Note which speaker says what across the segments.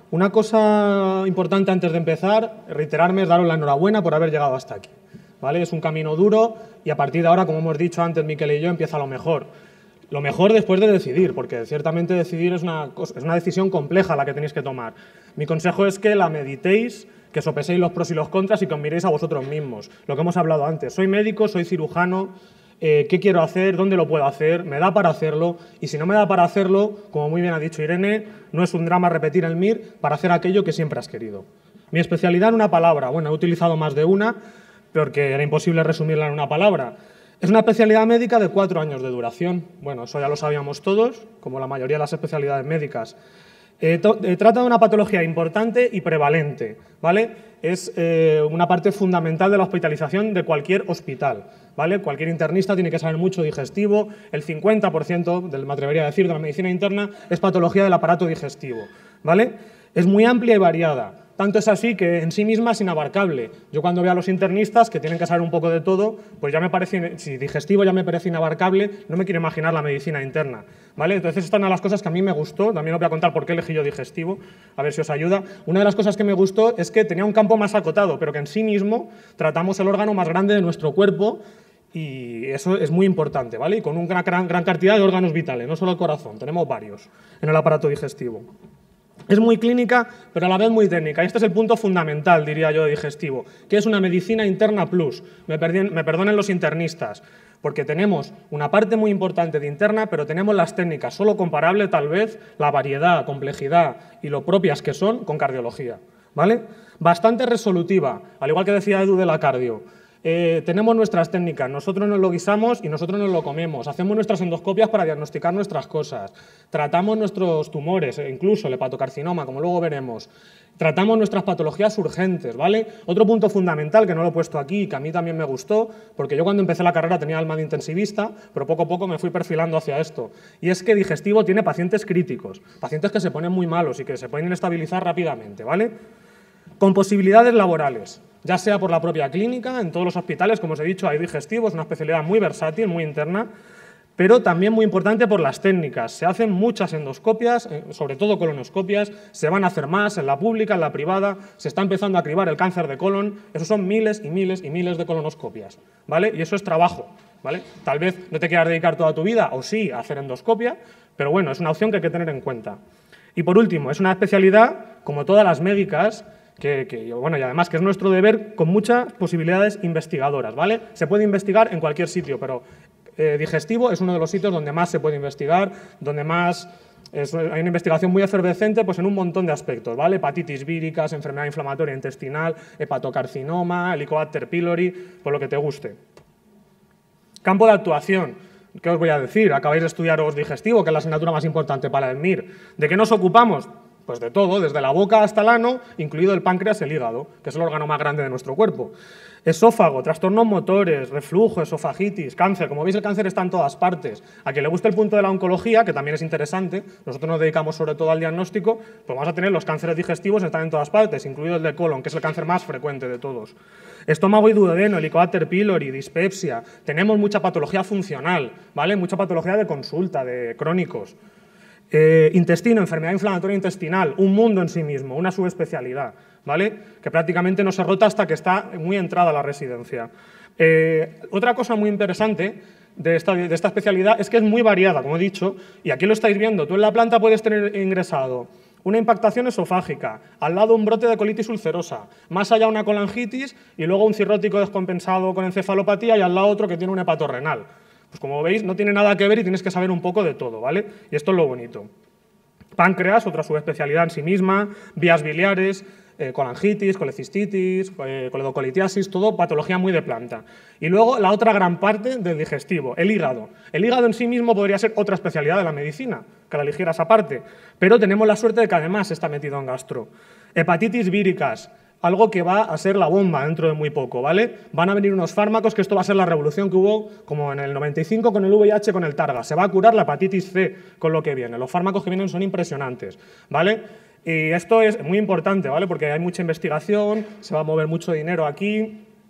Speaker 1: Una cosa importante antes de empezar, reiterarme, es daros la enhorabuena por haber llegado hasta aquí, ¿vale? Es un camino duro y a partir de ahora, como hemos dicho antes Miquel y yo, empieza lo mejor. Lo mejor después de decidir, porque ciertamente decidir es una decisión compleja la que tenéis que tomar. Mi consejo es que la meditéis, que sopeséis los pros y los contras y que os miréis a vosotros mismos. Lo que hemos hablado antes. Soy médico, soy cirujano, ¿qué quiero hacer? ¿Dónde lo puedo hacer? ¿Me da para hacerlo? Y si no me da para hacerlo, como muy bien ha dicho Irene, no es un drama repetir el MIR para hacer aquello que siempre has querido. Mi especialidad en una palabra. Bueno, he utilizado más de una, porque era imposible resumirla en una palabra. Es una especialidad médica de 4 años de duración. Bueno, eso ya lo sabíamos todos, como la mayoría de las especialidades médicas. Trata de una patología importante y prevalente, ¿vale? Es una parte fundamental de la hospitalización de cualquier hospital, ¿vale? Cualquier internista tiene que saber mucho digestivo. El 50%, me atrevería a decir, de la medicina interna es patología del aparato digestivo, ¿vale? Es muy amplia y variada. Tanto es así que en sí misma es inabarcable. Yo cuando veo a los internistas que tienen que saber un poco de todo, pues ya me parece, si digestivo ya me parece inabarcable, no me quiero imaginar la medicina interna, ¿vale? Entonces esta es una de las cosas que a mí me gustó, también os voy a contar por qué elegí yo digestivo, a ver si os ayuda. Una de las cosas que me gustó es que tenía un campo más acotado, pero que en sí mismo tratamos el órgano más grande de nuestro cuerpo y eso es muy importante, ¿vale? Y con una gran cantidad de órganos vitales, no solo el corazón, tenemos varios en el aparato digestivo. Es muy clínica, pero a la vez muy técnica. Y este es el punto fundamental, diría yo, de digestivo, que es una medicina interna plus. Me perdonen los internistas, porque tenemos una parte muy importante de interna, pero tenemos las técnicas, solo comparable tal vez la variedad, complejidad y lo propias que son con cardiología, ¿vale? Bastante resolutiva, al igual que decía Edu de la cardio. Tenemos nuestras técnicas, nosotros nos lo guisamos y nosotros nos lo comemos, hacemos nuestras endoscopias para diagnosticar nuestras cosas, tratamos nuestros tumores, incluso el hepatocarcinoma, como luego veremos, tratamos nuestras patologías urgentes, ¿vale? Otro punto fundamental que no lo he puesto aquí, que a mí también me gustó, porque yo cuando empecé la carrera tenía alma de intensivista, pero poco a poco me fui perfilando hacia esto, y es que digestivo tiene pacientes críticos, pacientes que se ponen muy malos y que se pueden inestabilizar rápidamente, ¿vale? Con posibilidades laborales, ya sea por la propia clínica, en todos los hospitales, como os he dicho, hay digestivo, es una especialidad muy versátil, muy interna, pero también muy importante por las técnicas. Se hacen muchas endoscopias, sobre todo colonoscopias, se van a hacer más en la pública, en la privada, se está empezando a cribar el cáncer de colon, eso son miles y miles y miles de colonoscopias, ¿vale? Y eso es trabajo, ¿vale? Tal vez no te quieras dedicar toda tu vida, o sí, a hacer endoscopia, pero bueno, es una opción que hay que tener en cuenta. Y por último, es una especialidad, como todas las médicas, bueno, y además que es nuestro deber con muchas posibilidades investigadoras, ¿vale? Se puede investigar en cualquier sitio, pero digestivo es uno de los sitios donde más se puede investigar, donde más hay una investigación muy efervescente pues en un montón de aspectos, ¿vale? Hepatitis víricas, enfermedad inflamatoria intestinal, hepatocarcinoma, Helicobacter pylori, por lo que te guste. Campo de actuación. ¿Qué os voy a decir? Acabáis de estudiaros digestivo, que es la asignatura más importante para el MIR. ¿De qué nos ocupamos? Pues de todo, desde la boca hasta el ano, incluido el páncreas y el hígado, que es el órgano más grande de nuestro cuerpo. Esófago, trastornos motores, reflujo, esofagitis, cáncer. Como veis, el cáncer está en todas partes. A quien le guste el punto de la oncología, que también es interesante, nosotros nos dedicamos sobre todo al diagnóstico, pues vamos a tener los cánceres digestivos, están en todas partes, incluido el de colon, que es el cáncer más frecuente de todos. Estómago y duodeno, Helicobacter pylori, dispepsia. Tenemos mucha patología funcional, ¿vale? Mucha patología de consulta, de crónicos. Intestino, enfermedad inflamatoria intestinal, un mundo en sí mismo, una subespecialidad, ¿vale? Que prácticamente no se rota hasta que está muy entrada la residencia. Otra cosa muy interesante de esta especialidad es que es muy variada, como he dicho, y aquí lo estáis viendo. Tú en la planta puedes tener ingresado una impactación esofágica, al lado un brote de colitis ulcerosa, más allá una colangitis y luego un cirrótico descompensado con encefalopatía y al lado otro que tiene un hepatorrenal. Pues como veis, no tiene nada que ver y tienes que saber un poco de todo, ¿vale? Y esto es lo bonito. Páncreas, otra subespecialidad en sí misma, vías biliares, colangitis, colecistitis, coledocolitiasis, todo patología muy de planta. Y luego la otra gran parte del digestivo, el hígado. El hígado en sí mismo podría ser otra especialidad de la medicina, que la eligieras aparte, pero tenemos la suerte de que además está metido en gastro. Hepatitis víricas, algo que va a ser la bomba dentro de muy poco, ¿vale? Van a venir unos fármacos, que esto va a ser la revolución que hubo como en el 95 con el VIH, con el Targa. Se va a curar la hepatitis C con lo que viene. Los fármacos que vienen son impresionantes, ¿vale? Y esto es muy importante, ¿vale? Porque hay mucha investigación, se va a mover mucho dinero aquí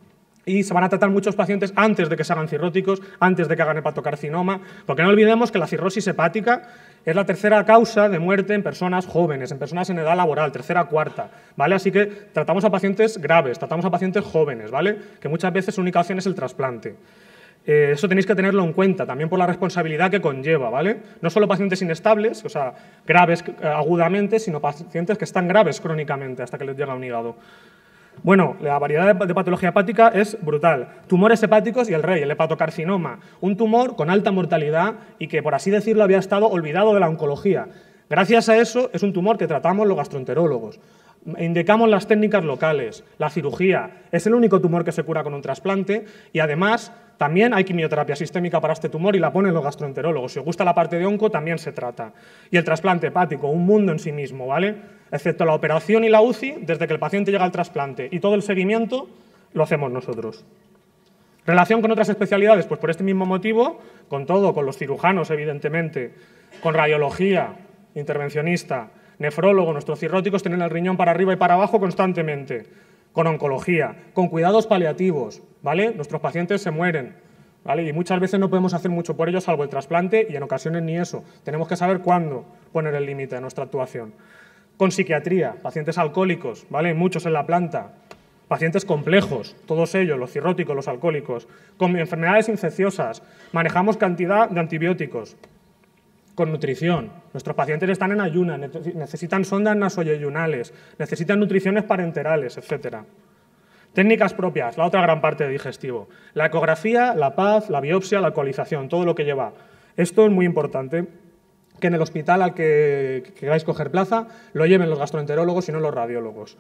Speaker 1: y se van a tratar muchos pacientes antes de que se hagan cirróticos, antes de que hagan hepatocarcinoma, porque no olvidemos que la cirrosis hepática es la tercera causa de muerte en personas jóvenes, en personas en edad laboral, tercera, cuarta, ¿vale? Así que tratamos a pacientes graves, tratamos a pacientes jóvenes, ¿vale? Que muchas veces su única opción es el trasplante. Eso tenéis que tenerlo en cuenta, también por la responsabilidad que conlleva, ¿vale? No solo pacientes inestables, o sea, graves agudamente, sino pacientes que están graves crónicamente hasta que les llega un hígado. Bueno, la variedad de patología hepática es brutal. Tumores hepáticos y el rey, el hepatocarcinoma. Un tumor con alta mortalidad y que, por así decirlo, había estado olvidado de la oncología. Gracias a eso, es un tumor que tratamos los gastroenterólogos. Indicamos las técnicas locales, la cirugía. Es el único tumor que se cura con un trasplante y, además, también hay quimioterapia sistémica para este tumor y la ponen los gastroenterólogos. Si os gusta la parte de onco, también se trata. Y el trasplante hepático, un mundo en sí mismo, ¿vale? Excepto la operación y la UCI, desde que el paciente llega al trasplante y todo el seguimiento, lo hacemos nosotros. Relación con otras especialidades, pues por este mismo motivo, con todo, con los cirujanos, evidentemente, con radiología, intervencionista, nefrólogo, nuestros cirróticos tienen el riñón para arriba y para abajo constantemente, con oncología, con cuidados paliativos, ¿vale? Nuestros pacientes se mueren, ¿vale? Y muchas veces no podemos hacer mucho por ellos, salvo el trasplante, y en ocasiones ni eso. Tenemos que saber cuándo poner el límite a nuestra actuación. Con psiquiatría, pacientes alcohólicos, ¿vale? Muchos en la planta, pacientes complejos, todos ellos, los cirróticos, los alcohólicos, con enfermedades infecciosas, manejamos cantidad de antibióticos, con nutrición. Nuestros pacientes están en ayuna, necesitan sondas nasoyeyunales, necesitan nutriciones parenterales, etc. Técnicas propias, la otra gran parte de digestivo. La ecografía, la PAZ, la biopsia, la alcoholización, todo lo que lleva. Esto es muy importante, que en el hospital al que queráis coger plaza lo lleven los gastroenterólogos y no los radiólogos.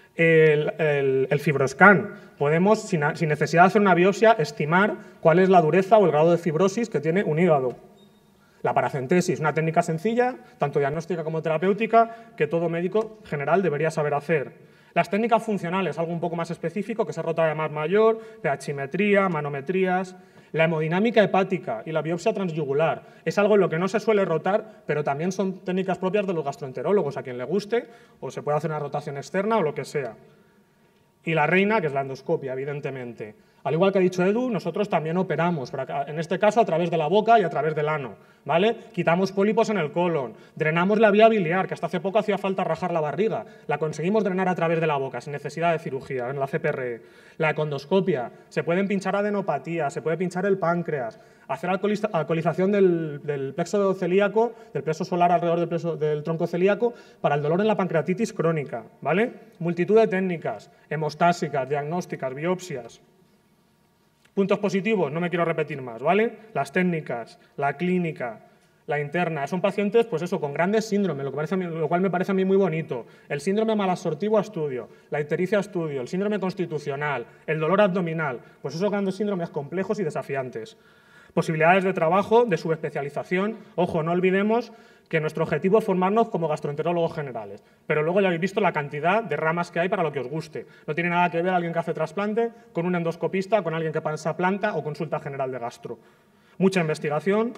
Speaker 1: El fibroscan. Podemos, sin necesidad de hacer una biopsia, estimar cuál es la dureza o el grado de fibrosis que tiene un hígado. La paracentesis, una técnica sencilla, tanto diagnóstica como terapéutica, que todo médico general debería saber hacer. Las técnicas funcionales, algo un poco más específico, que se rota de más mayor, pHimetría, manometrías. La hemodinámica hepática y la biopsia transyugular es algo en lo que no se suele rotar, pero también son técnicas propias de los gastroenterólogos, a quien le guste, o se puede hacer una rotación externa o lo que sea. Y la reina, que es la endoscopia, evidentemente. Al igual que ha dicho Edu, nosotros también operamos, en este caso a través de la boca y a través del ano, ¿vale? Quitamos pólipos en el colon, drenamos la vía biliar, que hasta hace poco hacía falta rajar la barriga, la conseguimos drenar a través de la boca, sin necesidad de cirugía, en la CPRE. La econdoscopia, se pueden pinchar adenopatías, se puede pinchar el páncreas, hacer alcoholización del plexo celíaco, del plexo solar alrededor del tronco celíaco, para el dolor en la pancreatitis crónica, ¿vale? Multitud de técnicas, hemostásicas, diagnósticas, biopsias. Puntos positivos, no me quiero repetir más, ¿vale? Las técnicas, la clínica, la interna. Son pacientes, pues eso, con grandes síndromes, lo cual me parece a mí muy bonito. El síndrome malabsortivo a estudio, la ictericia a estudio, el síndrome constitucional, el dolor abdominal. Pues esos grandes síndromes complejos y desafiantes. Posibilidades de trabajo, de subespecialización. Ojo, no olvidemos que nuestro objetivo es formarnos como gastroenterólogos generales, pero luego ya habéis visto la cantidad de ramas que hay para lo que os guste. No tiene nada que ver alguien que hace trasplante con un endoscopista, con alguien que pasa planta o consulta general de gastro. Mucha investigación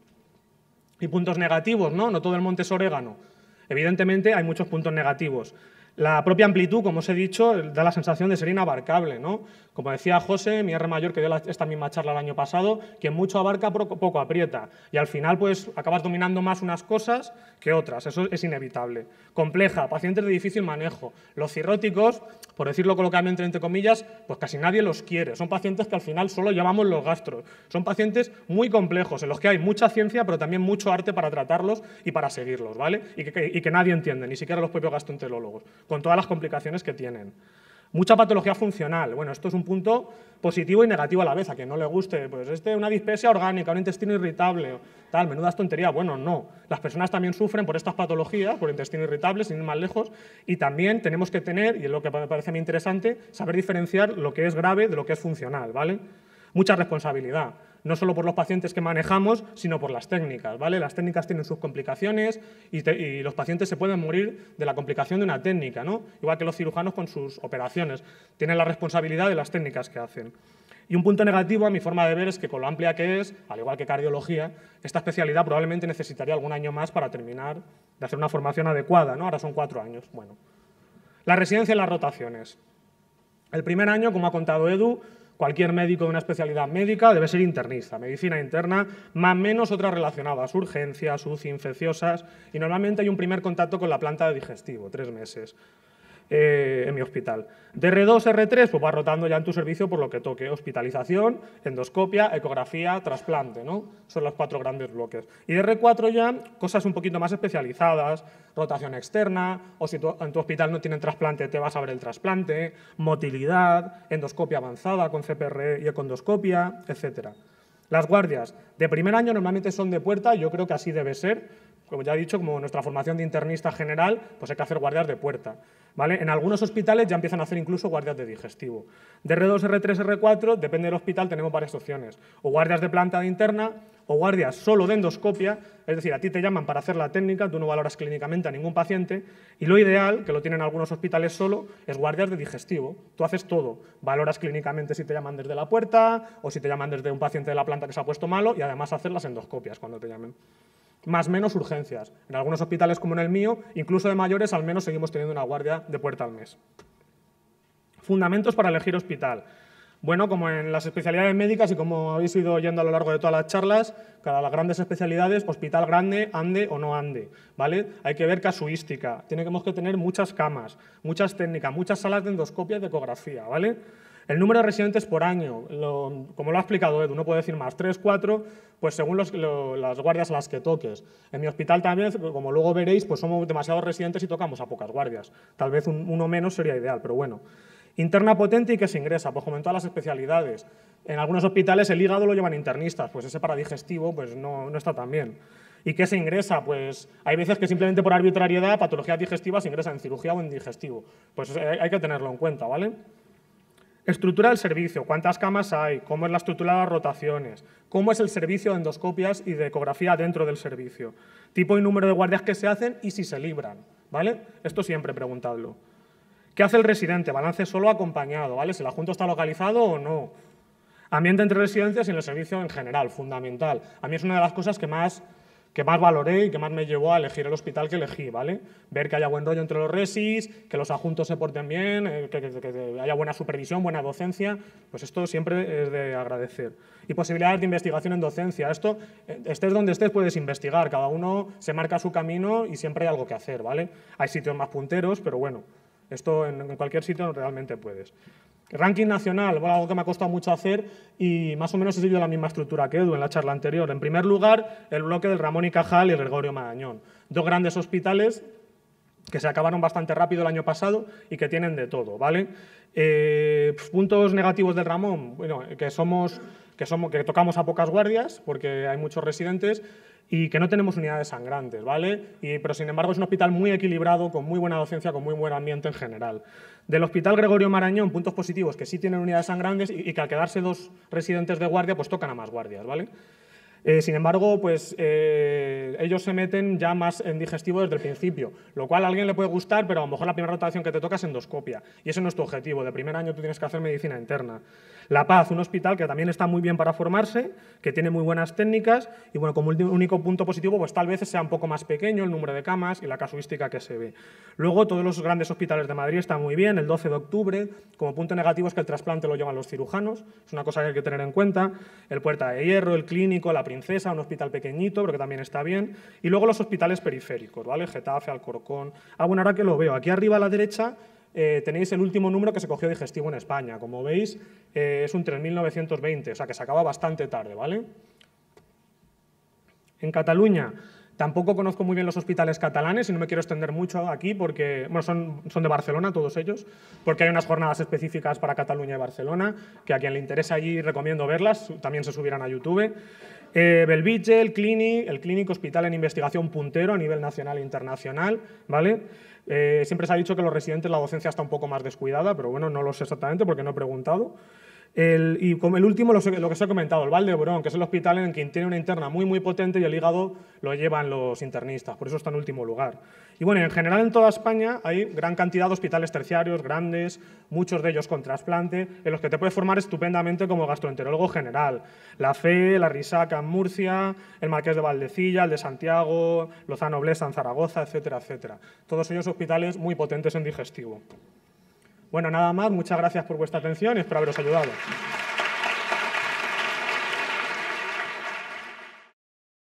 Speaker 1: y puntos negativos, ¿no? No todo el monte es orégano. Evidentemente hay muchos puntos negativos. La propia amplitud, como os he dicho, da la sensación de ser inabarcable, ¿no? Como decía José, mi R mayor, que dio esta misma charla el año pasado, quien mucho abarca, poco aprieta. Y al final, pues, acabas dominando más unas cosas que otras. Eso es inevitable. Compleja, pacientes de difícil manejo. Los cirróticos, por decirlo coloquialmente entre comillas, pues casi nadie los quiere. Son pacientes que al final solo llamamos los gastros. Son pacientes muy complejos, en los que hay mucha ciencia, pero también mucho arte para tratarlos y para seguirlos, ¿vale? Y que nadie entiende, ni siquiera los propios gastroenterólogos, con todas las complicaciones que tienen. Mucha patología funcional. Bueno, esto es un punto positivo y negativo a la vez. A quien no le guste, pues una dispepsia orgánica, un intestino irritable, tal, menudas tonterías. Bueno, no. Las personas también sufren por estas patologías, por intestino irritable, sin ir más lejos, y también tenemos que tener, y es lo que me parece a mí interesante, saber diferenciar lo que es grave de lo que es funcional, ¿vale? Mucha responsabilidad. No solo por los pacientes que manejamos, sino por las técnicas, ¿vale? Las técnicas tienen sus complicaciones y los pacientes se pueden morir de la complicación de una técnica, ¿no? Igual que los cirujanos con sus operaciones. Tienen la responsabilidad de las técnicas que hacen. Y un punto negativo, a mi forma de ver, es que con lo amplia que es, al igual que cardiología, esta especialidad probablemente necesitaría algún año más para terminar de hacer una formación adecuada, ¿no? Ahora son 4 años. Bueno. La residencia y las rotaciones. El primer año, como ha contado Edu, Cualquier médico de una especialidad médica debe ser internista, medicina interna, más o menos otras relacionadas, urgencias, UCI, infecciosas, y normalmente hay un primer contacto con la planta de digestivo, 3 meses. En mi hospital. De R2, R3, pues vas rotando ya en tu servicio por lo que toque. Hospitalización, endoscopia, ecografía, trasplante, ¿no? Son los 4 grandes bloques. Y de R4 ya, cosas un poquito más especializadas, rotación externa, o si en tu hospital no tienen trasplante, te vas a ver el trasplante, motilidad, endoscopia avanzada con CPR y econdoscopia, etcétera. Las guardias de primer año normalmente son de puerta, yo creo que así debe ser. Como ya he dicho, como nuestra formación de internista general, pues hay que hacer guardias de puerta, ¿vale? En algunos hospitales ya empiezan a hacer incluso guardias de digestivo. De R2, R3, R4, depende del hospital, tenemos varias opciones. O guardias de planta de interna, o guardias solo de endoscopia, es decir, a ti te llaman para hacer la técnica, tú no valoras clínicamente a ningún paciente, y lo ideal, que lo tienen algunos hospitales solo, es guardias de digestivo. Tú haces todo, valoras clínicamente si te llaman desde la puerta, o si te llaman desde un paciente de la planta que se ha puesto malo, y además hacer las endoscopias cuando te llamen. Más o menos urgencias. En algunos hospitales como en el mío, incluso de mayores, al menos seguimos teniendo una guardia de puerta al mes. Fundamentos para elegir hospital. Bueno, como en las especialidades médicas y como habéis ido oyendo a lo largo de todas las charlas, cada las grandes especialidades, hospital grande, ande o no ande, ¿vale? Hay que ver casuística, tenemos que tener muchas camas, muchas técnicas, muchas salas de endoscopia y de ecografía, ¿vale? El número de residentes por año, como lo ha explicado Edu, no puedo decir más, 3, 4, pues según las guardias a las que toques. En mi hospital también, como luego veréis, pues somos demasiados residentes y tocamos a pocas guardias. Tal vez uno menos sería ideal, pero bueno. Interna potente y que se ingresa, pues como en todas las especialidades. En algunos hospitales el hígado lo llevan internistas, pues ese para digestivo pues no está tan bien. ¿Y qué se ingresa? Pues hay veces que simplemente por arbitrariedad, patologías digestivas se ingresan en cirugía o en digestivo. Pues hay que tenerlo en cuenta, ¿vale? Estructura del servicio, cuántas camas hay, cómo es la estructura de las rotaciones, cómo es el servicio de endoscopias y de ecografía dentro del servicio, tipo y número de guardias que se hacen y si se libran, ¿vale? Esto siempre preguntadlo. ¿Qué hace el residente? Balance solo o acompañado, ¿vale? Si el adjunto está localizado o no. Ambiente entre residentes y en el servicio en general, fundamental. A mí es una de las cosas que más valoré y que más me llevó a elegir el hospital que elegí, ¿vale? Ver que haya buen rollo entre los resis, que los adjuntos se porten bien, que haya buena supervisión, buena docencia, pues esto siempre es de agradecer. Y posibilidades de investigación en docencia. Esto, estés donde estés, puedes investigar, cada uno se marca su camino y siempre hay algo que hacer, ¿vale? Hay sitios más punteros, pero bueno, esto en cualquier sitio realmente puedes. Ranking nacional, bueno, algo que me ha costado mucho hacer y más o menos he seguido la misma estructura que Edu en la charla anterior. En primer lugar, el bloque del Ramón y Cajal y el Gregorio Marañón. 2 grandes hospitales que se acabaron bastante rápido el año pasado y que tienen de todo, ¿vale? Puntos negativos del Ramón, bueno, que tocamos a pocas guardias porque hay muchos residentes y que no tenemos unidades sangrantes, ¿vale? Pero sin embargo es un hospital muy equilibrado, con muy buena docencia, con muy buen ambiente en general. Del Hospital Gregorio Marañón, puntos positivos, que sí tienen unidades sangrantes y que al quedarse 2 residentes de guardia, pues tocan a más guardias, ¿vale? Sin embargo, pues ellos se meten ya más en digestivo desde el principio, lo cual a alguien le puede gustar, pero a lo mejor la primera rotación que te toca es endoscopia, y ese no es tu objetivo. De primer año tú tienes que hacer medicina interna. La Paz, un hospital que también está muy bien para formarse, que tiene muy buenas técnicas, y bueno, como único punto positivo, pues tal vez sea un poco más pequeño el número de camas y la casuística que se ve. Luego, todos los grandes hospitales de Madrid están muy bien, el 12 de octubre, como punto negativo es que el trasplante lo llevan los cirujanos, es una cosa que hay que tener en cuenta, el Puerta de Hierro, el Clínico, la Princesa, un hospital pequeñito, pero que también está bien. Y luego los hospitales periféricos, ¿vale? Getafe, Alcorcón. Bueno, ahora que lo veo, aquí arriba a la derecha tenéis el último número que se cogió digestivo en España. Como veis, es un 3.920, o sea que se acaba bastante tarde, ¿vale? En Cataluña, tampoco conozco muy bien los hospitales catalanes y no me quiero extender mucho aquí porque, bueno, son de Barcelona todos ellos, porque hay unas jornadas específicas para Cataluña y Barcelona, que a quien le interese allí recomiendo verlas, también se subirán a YouTube. Bellvitge, el Clínic, hospital en investigación puntero a nivel nacional e internacional, ¿vale? Siempre se ha dicho que los residentes, la docencia está un poco más descuidada, pero bueno, no lo sé exactamente porque no he preguntado. Y como el último, lo que os he comentado, el Valdebrón, que es el hospital en el que tiene una interna muy potente y el hígado lo llevan los internistas, por eso está en último lugar. Y bueno, en general en toda España hay gran cantidad de hospitales terciarios, grandes, muchos de ellos con trasplante, en los que te puedes formar estupendamente como gastroenterólogo general. La FE, la Risaca en Murcia, el Marqués de Valdecilla, el de Santiago, Lozano Blesa en Zaragoza, etcétera, etcétera. Todos ellos hospitales muy potentes en digestivo. Bueno, nada más, muchas gracias por vuestra atención y espero haberos ayudado.